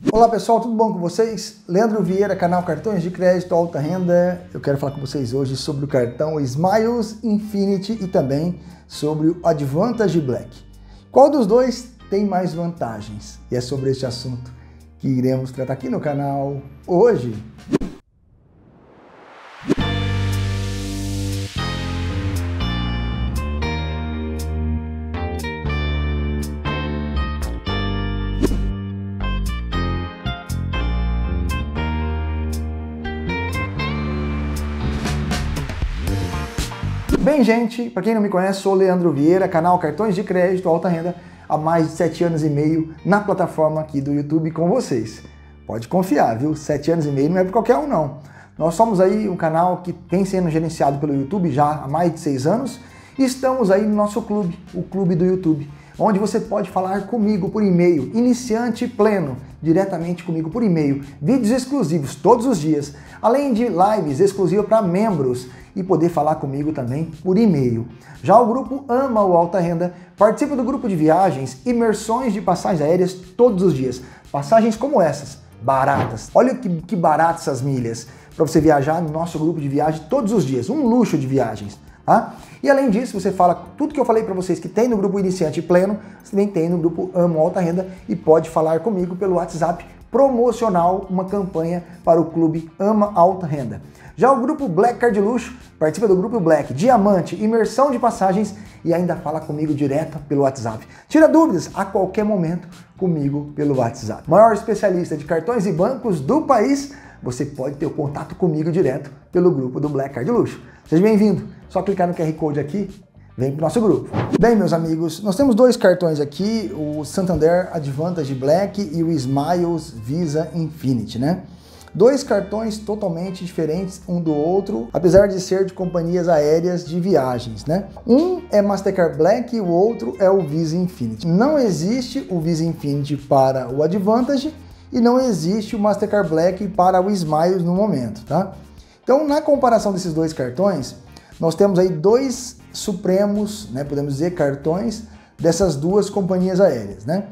Olá pessoal, tudo bom com vocês? Leandro Vieira, canal Cartões de Crédito Alta Renda. Eu quero falar com vocês hoje sobre o cartão Smiles Infinity e também sobre o Advantage Black. Qual dos dois tem mais vantagens? E é sobre este assunto que iremos tratar aqui no canal hoje. Bem, gente, para quem não me conhece, sou o Leandro Vieira, canal Cartões de Crédito Alta Renda, há mais de 7 anos e meio na plataforma aqui do YouTube com vocês. Pode confiar, viu? 7 anos e meio não é para qualquer um, não. Nós somos aí um canal que vem sendo gerenciado pelo YouTube já há mais de 6 anos e estamos aí no nosso clube, o Clube do YouTube, onde você pode falar comigo por e-mail, iniciante pleno, diretamente comigo por e-mail, vídeos exclusivos todos os dias, além de lives exclusivas para membros e poder falar comigo também por e-mail. Já o grupo Ama o Alta Renda participa do grupo de viagens, imersões de passagens aéreas todos os dias. Passagens como essas, baratas. Olha que baratas essas milhas para você viajar no nosso grupo de viagem todos os dias. Um luxo de viagens. Tá? E além disso, você fala tudo que eu falei para vocês que tem no grupo Iniciante Pleno, você também tem no grupo Ama o Alta Renda e pode falar comigo pelo WhatsApp promocional, uma campanha para o Clube Ama Alta Renda. Já o grupo Black Card Luxo participa do grupo Black, Diamante, imersão de passagens e ainda fala comigo direto pelo WhatsApp. Tira dúvidas a qualquer momento comigo pelo WhatsApp. Maior especialista de cartões e bancos do país, você pode ter o contato comigo direto pelo grupo do Black Card Luxo. Seja bem-vindo, só clicar no QR Code aqui, vem para o nosso grupo. Bem, meus amigos, nós temos dois cartões aqui, o Santander Advantage Black e o Smiles Visa Infinity, né? Dois cartões totalmente diferentes um do outro, apesar de ser de companhias aéreas de viagens, né? Um é Mastercard Black e o outro é o Visa Infinity. Não existe o Visa Infinity para o Advantage e não existe o Mastercard Black para o Smiles no momento, tá? Então, na comparação desses dois cartões, nós temos aí dois supremos, né, podemos dizer, cartões dessas duas companhias aéreas, né?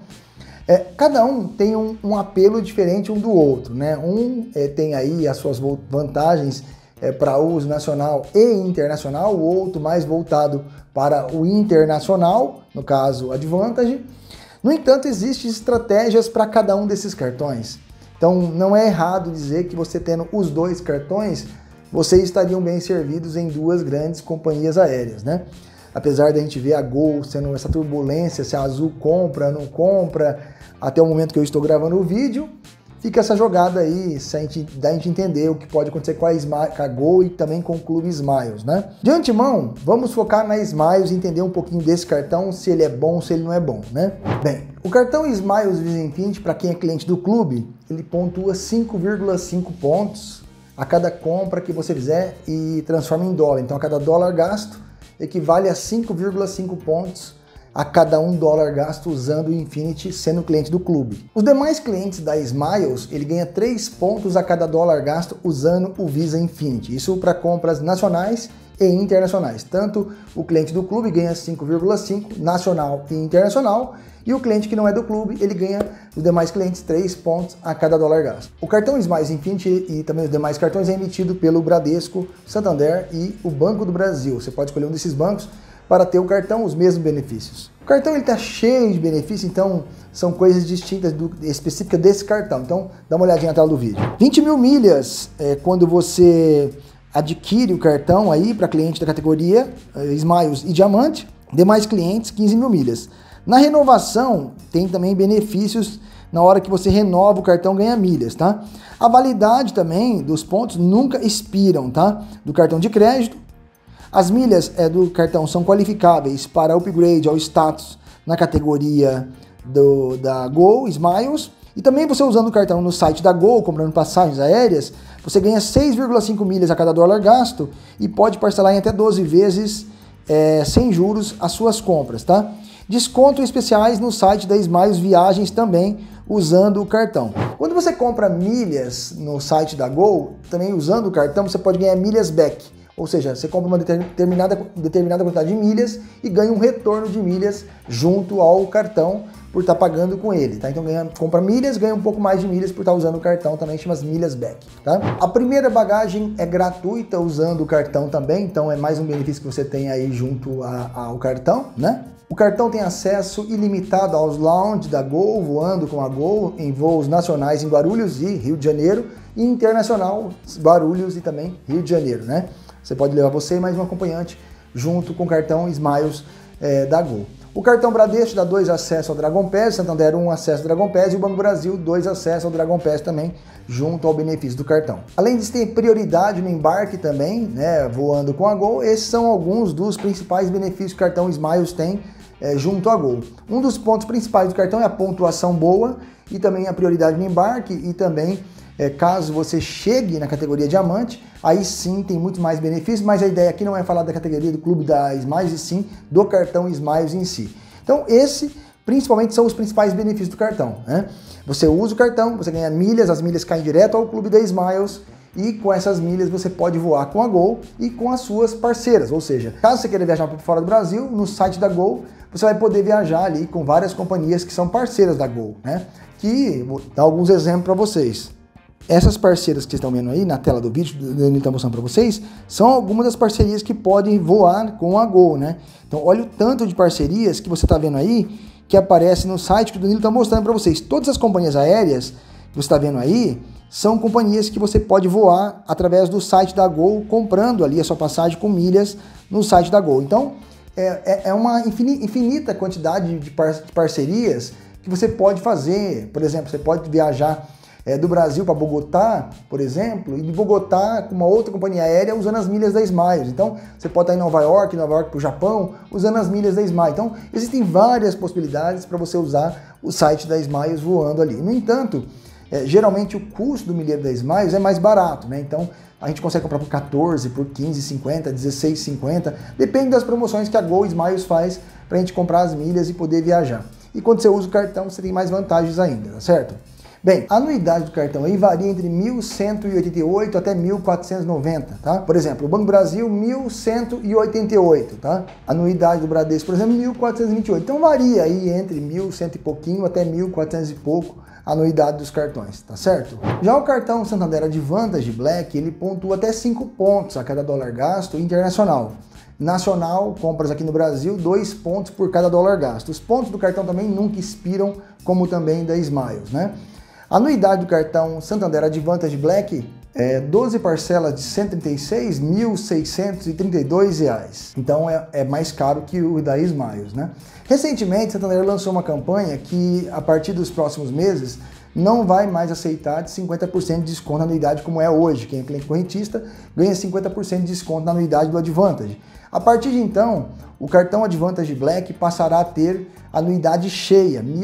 Cada um tem um apelo diferente um do outro, né? Um tem aí as suas vantagens para uso nacional e internacional, o outro mais voltado para o internacional, no caso Advantage. No entanto, existem estratégias para cada um desses cartões. Então, não é errado dizer que você tendo os dois cartões, vocês estariam bem servidos em duas grandes companhias aéreas, né? Apesar da gente ver a Gol sendo essa turbulência, se a Azul compra, não compra, até o momento que eu estou gravando o vídeo, fica essa jogada aí, da gente entender o que pode acontecer com a Gol e também com o Clube Smiles, né? De antemão, vamos focar na Smiles e entender um pouquinho desse cartão, se ele é bom, se ele não é bom, né? Bem, o cartão Smiles Visa Infinity, para quem é cliente do clube, ele pontua 5,5 pontos a cada compra que você fizer e transforma em dólar. Então, a cada dólar gasto, equivale a 5,5 pontos a cada $1 gasto usando o Infinity, sendo cliente do clube. Os demais clientes da Smiles, ele ganha 3 pontos a cada dólar gasto usando o Visa Infinity. Isso para compras nacionais e internacionais. Tanto o cliente do clube ganha 5,5 nacional e internacional, e o cliente que não é do clube, ele ganha, os demais clientes, 3 pontos a cada dólar gasto. O cartão Smiles Infinity e também os demais cartões é emitido pelo Bradesco, Santander e o Banco do Brasil. Você pode escolher um desses bancos para ter o cartão, os mesmos benefícios. O cartão está cheio de benefícios, então são coisas distintas, específicas desse cartão. Então dá uma olhadinha na tela do vídeo. 20 mil milhas quando você adquire o cartão aí para cliente da categoria Smiles e Diamante. Demais clientes, 15 mil milhas. Na renovação, tem também benefícios na hora que você renova o cartão, ganha milhas, tá? A validade também dos pontos nunca expiram, tá? Do cartão de crédito. As milhas do cartão são qualificáveis para upgrade ao status na categoria da Gol, Smiles. E também você usando o cartão no site da Gol, comprando passagens aéreas, você ganha 6,5 milhas a cada dólar gasto e pode parcelar em até 12 vezes sem juros as suas compras, tá? Descontos especiais no site da Smiles Viagens também, usando o cartão. Quando você compra milhas no site da Gol, também usando o cartão, você pode ganhar milhas back. Ou seja, você compra uma determinada quantidade de milhas e ganha um retorno de milhas junto ao cartão por estar pagando com ele, tá? Então compra milhas, ganha um pouco mais de milhas por estar usando o cartão também, chama as milhas back, tá? A primeira bagagem é gratuita usando o cartão também, então é mais um benefício que você tem aí junto ao cartão, né? O cartão tem acesso ilimitado aos lounge da Gol, voando com a Gol em voos nacionais em Guarulhos e Rio de Janeiro, e internacional, Guarulhos e também Rio de Janeiro, né? Você pode levar você e mais um acompanhante junto com o cartão Smiles da Gol. O cartão Bradesco dá 2 acessos ao Dragon Pass, Santander 1 acesso ao Dragon Pass e o Banco Brasil 2 acessos ao Dragon Pass também, junto ao benefício do cartão. Além disso, tem prioridade no embarque também, né, voando com a Gol. Esses são alguns dos principais benefícios que o cartão Smiles tem junto à Gol. Um dos pontos principais do cartão é a pontuação boa e também a prioridade no embarque e também caso você chegue na categoria diamante, aí sim tem muito mais benefícios, mas a ideia aqui não é falar da categoria do clube da Smiles, e sim do cartão Smiles em si. Então principalmente são os principais benefícios do cartão, né? Você usa o cartão, você ganha milhas, as milhas caem direto ao clube da Smiles e com essas milhas você pode voar com a Gol e com as suas parceiras, ou seja, caso você queira viajar para fora do Brasil, no site da Gol, você vai poder viajar ali com várias companhias que são parceiras da Gol, né? Que vou dar alguns exemplos para vocês. Essas parceiras que vocês estão vendo aí na tela do vídeo, o Danilo está mostrando para vocês, são algumas das parcerias que podem voar com a Gol, né? Então, olha o tanto de parcerias que você está vendo aí, que aparece no site que o Danilo está mostrando para vocês. Todas as companhias aéreas que você está vendo aí, são companhias que você pode voar através do site da Gol, comprando ali a sua passagem com milhas no site da Gol. Então, é uma infinita quantidade de parcerias que você pode fazer. Por exemplo, você pode viajar do Brasil para Bogotá, por exemplo, e de Bogotá com uma outra companhia aérea usando as milhas da Smiles. Então, você pode estar em Nova York para o Japão, usando as milhas da Smiles. Então, existem várias possibilidades para você usar o site da Smiles voando ali. No entanto, geralmente o custo do milheiro da Smiles é mais barato, né? Então, a gente consegue comprar por 14, por 15,50, 16,50, depende das promoções que a Gol Smiles faz para a gente comprar as milhas e poder viajar. E quando você usa o cartão, você tem mais vantagens ainda, tá certo? Bem, a anuidade do cartão aí varia entre 1.188 até 1.490, tá? Por exemplo, o Banco Brasil, 1.188, tá? A anuidade do Bradesco, por exemplo, 1.428. Então varia aí entre 1.100 e pouquinho até 1.400 e pouco a anuidade dos cartões, tá certo? Já o cartão Santander Advantage Black, ele pontua até 5 pontos a cada dólar gasto internacional. Nacional, compras aqui no Brasil, 2 pontos por cada dólar gasto. Os pontos do cartão também nunca expiram, como também da Smiles, né? A anuidade do cartão Santander Advantage Black é 12 parcelas de R$ 136.632. Então é mais caro que o da Smiles, né? Recentemente, Santander lançou uma campanha que, a partir dos próximos meses, não vai mais aceitar de 50% de desconto na anuidade como é hoje. Quem é cliente correntista ganha 50% de desconto na anuidade do Advantage. A partir de então, o cartão Advantage Black passará a ter anuidade cheia, R$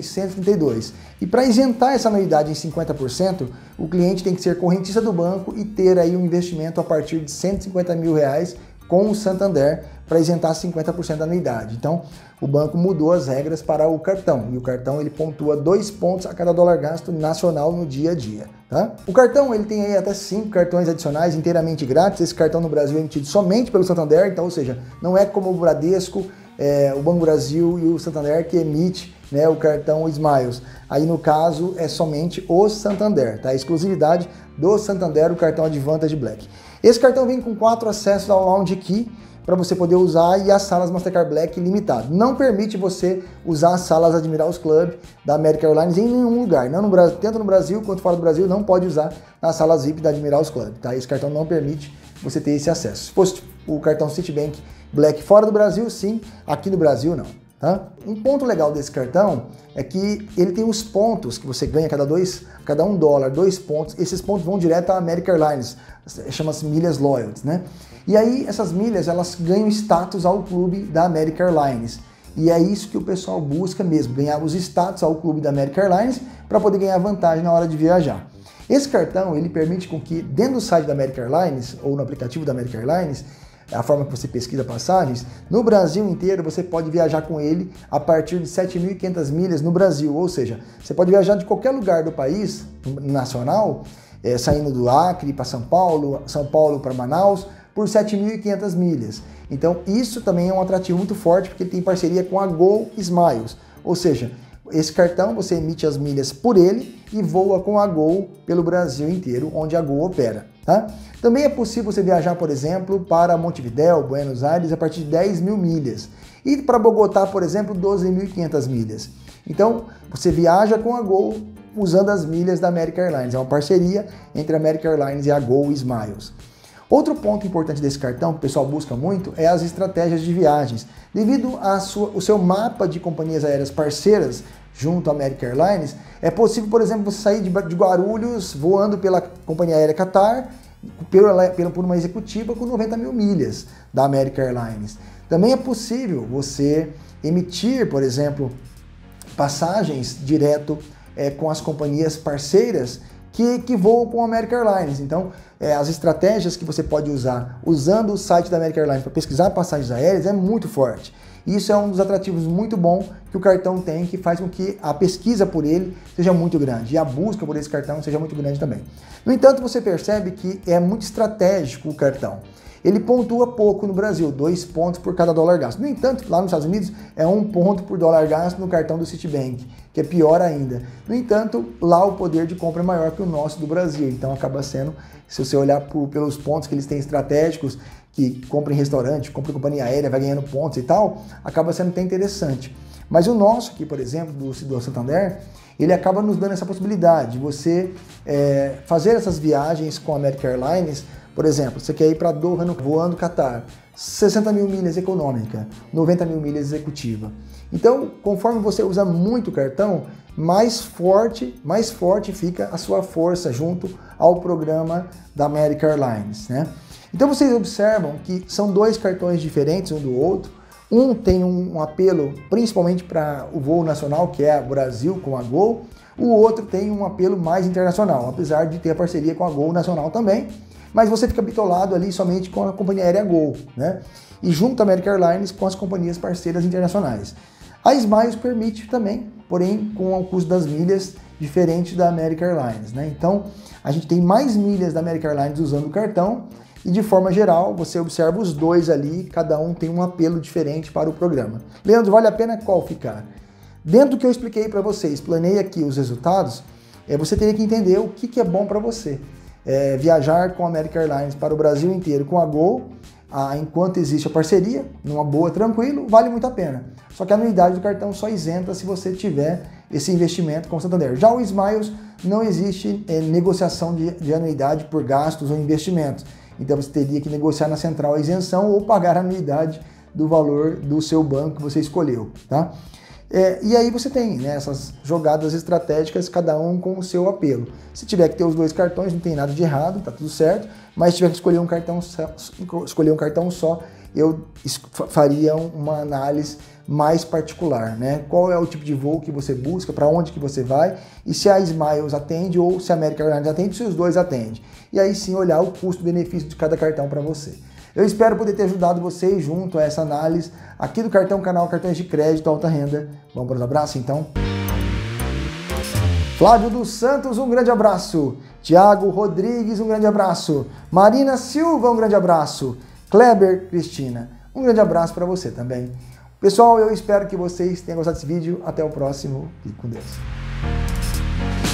1.632. E para isentar essa anuidade em 50%, o cliente tem que ser correntista do banco e ter aí um investimento a partir de R$ 150 mil com o Santander para isentar 50% da anuidade. Então, o banco mudou as regras para o cartão, e o cartão ele pontua 2 pontos a cada dólar gasto nacional no dia a dia, tá? O cartão ele tem aí até 5 cartões adicionais inteiramente grátis. Esse cartão no Brasil é emitido somente pelo Santander, então, ou seja, não é como o Bradesco, o Banco Brasil e o Santander que emite, né, o cartão Smiles. Aí no caso é somente o Santander, tá? A exclusividade do Santander, o cartão Advantage Black. Esse cartão vem com 4 acessos ao Lounge Key para você poder usar e as salas Mastercard Black limitado. Não permite você usar as salas Admirals Club da American Airlines em nenhum lugar. Não no Brasil, tanto no Brasil quanto fora do Brasil, não pode usar nas salas VIP da Admirals Club, tá? Esse cartão não permite você ter esse acesso. Se fosse o cartão Citibank Black fora do Brasil, sim. Aqui no Brasil, não. Tá? Um ponto legal desse cartão é que ele tem os pontos que você ganha cada $1, 2 pontos. Esses pontos vão direto à American Airlines, chama-se milhas loyalty, né? E aí essas milhas elas ganham status ao clube da American Airlines. E é isso que o pessoal busca mesmo, ganhar os status ao clube da American Airlines para poder ganhar vantagem na hora de viajar. Esse cartão ele permite com que dentro do site da American Airlines ou no aplicativo da American Airlines, a forma que você pesquisa passagens, no Brasil inteiro você pode viajar com ele a partir de 7.500 milhas no Brasil, ou seja, você pode viajar de qualquer lugar do país nacional, saindo do Acre para São Paulo para Manaus, por 7.500 milhas. Então isso também é um atrativo muito forte, porque ele tem parceria com a Gol Smiles, ou seja, esse cartão você emite as milhas por ele e voa com a Gol pelo Brasil inteiro, onde a Gol opera. Tá? Também é possível você viajar, por exemplo, para Montevidéu, Buenos Aires, a partir de 10 mil milhas. E para Bogotá, por exemplo, 12.500 milhas. Então, você viaja com a Gol usando as milhas da American Airlines. É uma parceria entre a American Airlines e a Gol Smiles. Outro ponto importante desse cartão, que o pessoal busca muito, é as estratégias de viagens. Devido ao seu mapa de companhias aéreas parceiras junto à American Airlines, é possível, por exemplo, você sair de Guarulhos voando pela companhia aérea Qatar por uma executiva com 90 mil milhas da American Airlines. Também é possível você emitir, por exemplo, passagens direto com as companhias parceiras que voam com a American Airlines. Então, as estratégias que você pode usar usando o site da American Airlines para pesquisar passagens aéreas é muito forte. Isso é um dos atrativos muito bom que o cartão tem, que faz com que a pesquisa por ele seja muito grande e a busca por esse cartão seja muito grande também. No entanto, você percebe que é muito estratégico o cartão. Ele pontua pouco no Brasil, 2 pontos por cada dólar gasto. No entanto, lá nos Estados Unidos é 1 ponto por dólar gasto no cartão do Citibank, que é pior ainda. No entanto, lá o poder de compra é maior que o nosso do Brasil, então acaba sendo, se você olhar pelos pontos que eles têm estratégicos, que compra em restaurante, compra em companhia aérea, vai ganhando pontos e tal, acaba sendo até interessante. Mas o nosso aqui, por exemplo, do Santander, ele acaba nos dando essa possibilidade de você fazer essas viagens com a American Airlines. Por exemplo, você quer ir para Doha voando Qatar, 60 mil milhas econômica, 90 mil milhas executiva. Então, conforme você usa muito o cartão, mais forte fica a sua força junto ao programa da American Airlines, né? Então vocês observam que são 2 cartões diferentes um do outro. Um tem um apelo principalmente para o voo nacional, que é o Brasil com a Gol. O outro tem um apelo mais internacional, apesar de ter a parceria com a Gol nacional também. Mas você fica bitolado ali somente com a companhia aérea Gol, né? E junto à American Airlines com as companhias parceiras internacionais. A Smiles permite também, porém com o custo das milhas diferente da American Airlines, né? Então a gente tem mais milhas da American Airlines usando o cartão e de forma geral você observa os 2 ali, cada um tem um apelo diferente para o programa. Leandro, vale a pena qual ficar? Dentro do que eu expliquei para vocês, planei aqui os resultados, você teria que entender o que é bom para você. Viajar com a American Airlines para o Brasil inteiro com a Gol, enquanto existe a parceria, numa boa, tranquilo, vale muito a pena. Só que a anuidade do cartão só isenta se você tiver esse investimento com o Santander. Já o Smiles não existe negociação de anuidade por gastos ou investimentos. Então você teria que negociar na central a isenção ou pagar a anuidade do valor do seu banco que você escolheu, tá? E aí você tem, né, essas jogadas estratégicas, cada um com o seu apelo. Se tiver que ter os 2 cartões, não tem nada de errado, tá tudo certo. Mas se tiver que escolher um cartão só, eu faria uma análise mais particular, né? Qual é o tipo de voo que você busca, para onde que você vai, e se a Smiles atende ou se a American Airlines atende, se os 2 atendem. E aí sim olhar o custo-benefício de cada cartão para você. Eu espero poder ter ajudado vocês junto a essa análise aqui do canal Cartões de Crédito Alta Renda. Vamos para os abraços então? Flávio dos Santos, um grande abraço. Tiago Rodrigues, um grande abraço. Marina Silva, um grande abraço. Kleber Cristina, um grande abraço para você também. Pessoal, eu espero que vocês tenham gostado desse vídeo. Até o próximo. Fique com Deus.